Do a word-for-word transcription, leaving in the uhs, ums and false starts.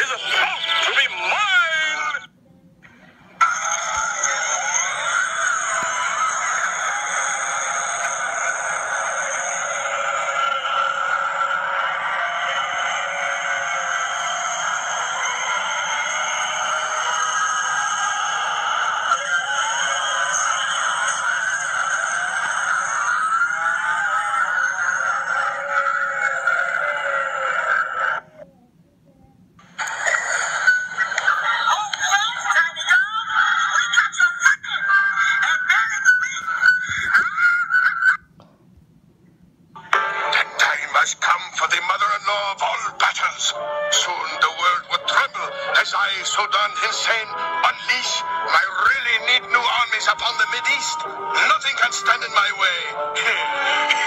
is about to be mine! Has come for the mother-in-law of all battles. Soon the world would tremble as I, Sudan Hussein, unleash my really need new armies upon the Mideast. Nothing can stand in my way.